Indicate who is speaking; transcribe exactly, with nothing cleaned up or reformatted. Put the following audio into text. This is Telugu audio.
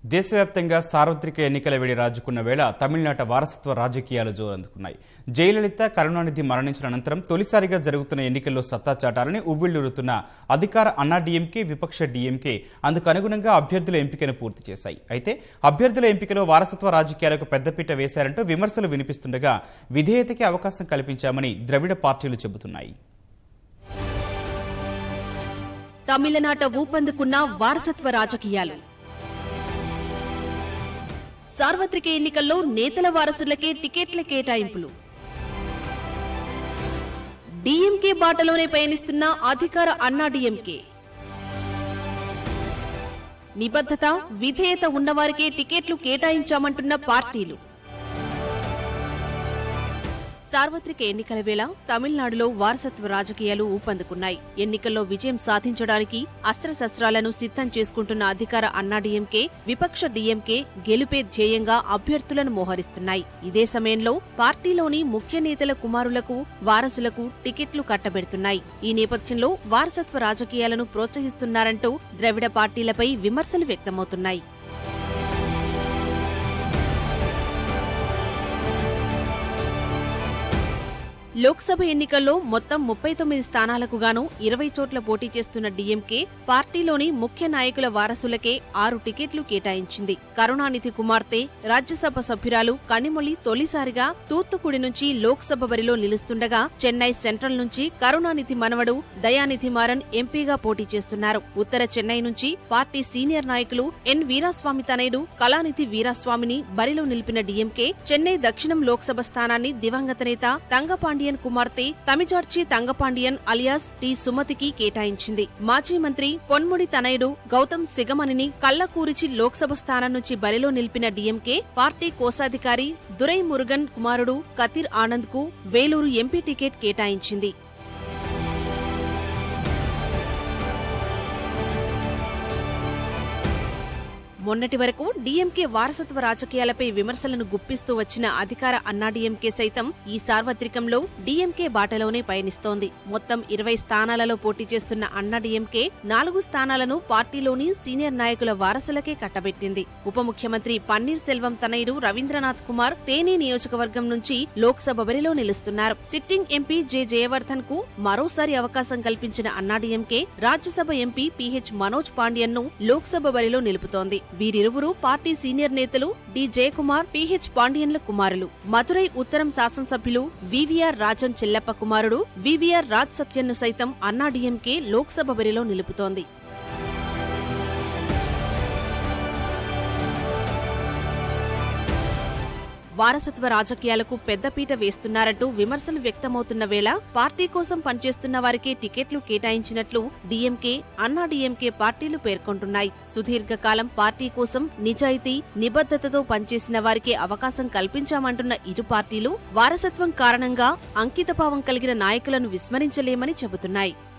Speaker 1: దేశవ్యాప్తంగా సార్వత్రిక ఎన్నికల వేడి రాజుకున్న వేళ తమిళనాట వారసత్వ రాజకీయాలు జోరందుకున్నాయి. జయలలిత కరుణానిధి మరణించిన అనంతరం తొలిసారిగా జరుగుతున్న ఎన్నికల్లో సత్తా చాటాలని ఉవ్విళ్లూరుతున్న అధికార అన్నా డీఎంకే, విపక్ష డీఎంకే అందుకు అనుగుణంగా అభ్యర్థుల ఎంపికను పూర్తి చేశాయి. అయితే అభ్యర్థుల ఎంపికలో వారసత్వ రాజకీయాలకు పెద్దపీట వేశారంటూ విమర్శలు వినిపిస్తుండగా విధేయతకి అవకాశం కల్పించామని ద్రవిడ పార్టీలు చెబుతున్నాయి.
Speaker 2: తమిళనాట ఊపందుకున్న వారసత్వ రాజకీయాలు. సార్వత్రిక ఎన్నికల్లో నేతల వారసులకే టికెట్ల కేటాయింపులు. డీఎంకే బాటలోనే పయనిస్తున్న అధికార అన్నా డీఎంకే. నిబద్ధత, విధేయత ఉన్నవారికే టికెట్లు కేటాయించామంటున్న పార్టీలు. సార్వత్రిక ఎన్నికల వేళ తమిళనాడులో వారసత్వ రాజకీయాలు ఊపందుకున్నాయి. ఎన్నికల్లో విజయం సాధించడానికి అస్త్రశస్త్రాలను సిద్ధం చేసుకుంటున్న అధికార అన్నా డీఎంకే, విపక్ష డీఎంకే గెలుపే ధ్యేయంగా అభ్యర్థులను మోహరిస్తున్నాయి. ఇదే సమయంలో పార్టీలోని ముఖ్య నేతల కుమారులకు, వారసులకు టికెట్లు కట్టబెడుతున్నాయి. ఈ నేపథ్యంలో వారసత్వ రాజకీయాలను ప్రోత్సహిస్తున్నారంటూ ద్రవిడ పార్టీలపై విమర్శలు వ్యక్తమవుతున్నాయి. లోక్సభ ఎన్నికల్లో మొత్తం ముప్పై తొమ్మిది స్థానాలకు గాను ఇరవై చోట్ల పోటీ చేస్తున్న డీఎంకే పార్టీలోని ముఖ్య నాయకుల వారసులకే ఆరు టికెట్లు కేటాయించింది. కరుణానిధి కుమార్తె, రాజ్యసభ సభ్యురాలు కనిమొళి తొలిసారిగా తూత్తుకుడి నుంచి లోక్సభ బరిలో నిలుస్తుండగా, చెన్నై సెంట్రల్ నుంచి కరుణానిధి మనవడు దయానిధి మారన్ ఎంపీగా పోటీ చేస్తున్నారు. ఉత్తర చెన్నై నుంచి పార్టీ సీనియర్ నాయకులు ఎన్ వీరాస్వామి తనయుడు కళానిధి వీరాస్వామిని బరిలో నిలిపిన డీఎంకే చెన్నై దక్షిణం లోక్సభ స్థానాన్ని దివంగత నేత తంగపాండి కుమార్తె తమిజార్చి తంగపాండియన్ అలియాస్ టి సుమతికి కేటాయించింది. మాజీ మంత్రి పొన్ముడి తనయుడు గౌతమ్ సిగమణిని కళ్లకూరిచి లోక్సభ స్థానం నుంచి బరిలో నిలిపిన డీఎంకే పార్టీ కోశాధికారి దురై మురుగన్ కుమారుడు కతిర్ ఆనంద్ కు వేలూరు ఎంపీ టికెట్ కేటాయించింది. మొన్నటి వరకు డీఎంకే వారసత్వ రాజకీయాలపై విమర్శలను గుప్పిస్తూ వచ్చిన అధికార అన్నా డీఎంకే సైతం ఈ సార్వత్రికంలో డీఎంకే బాటలోనే పయనిస్తోంది. మొత్తం ఇరవై స్థానాలలో పోటీ చేస్తున్న అన్నా డీఎంకే నాలుగు స్థానాలను పార్టీలోని సీనియర్ నాయకుల వారసులకే కట్టబెట్టింది. ఉప ముఖ్యమంత్రి పన్నీర్ సెల్వం తనయుడు రవీంద్రనాథ్ కుమార్ తేనీ నియోజకవర్గం నుంచి లోక్సభ బరిలో నిలుస్తున్నారు. సిట్టింగ్ ఎంపీ జె జయవర్ధన్ కు మరోసారి అవకాశం కల్పించిన అన్నా డీఎంకే రాజ్యసభ ఎంపీ పీహెచ్ మనోజ్ పాండ్యన్ ను లోక్సభ బరిలో నిలుపుతోంది. వీరిరువురు పార్టీ సీనియర్ నేతలు డి జయకుమార్, పీహెచ్ పాండియన్ల కుమారులు. మదురై ఉత్తరం శాసనసభ్యులు వివిఆర్ రాజన్ చెల్లప్ప కుమారుడు వివిఆర్ రాజ్ సత్యన్ను సైతం అన్నా డీఎంకే లోక్సభ బరిలో నిలుపుతోంది. వారసత్వ రాజకీయాలకు పెద్దపీట వేస్తున్నారంటూ విమర్శలు వ్యక్తమవుతున్న వేళ పార్టీ కోసం పనిచేస్తున్న వారికే టికెట్లు కేటాయించినట్లు డీఎంకే, అన్నా డీఎంకే పార్టీలు పేర్కొంటున్నాయి. సుదీర్ఘకాలం పార్టీ కోసం నిజాయితీ, నిబద్ధతతో పనిచేసిన వారికే అవకాశం కల్పించామంటున్న ఇరు పార్టీలు వారసత్వం కారణంగా అంకితభావం కలిగిన నాయకులను విస్మరించలేమని చెబుతున్నాయి.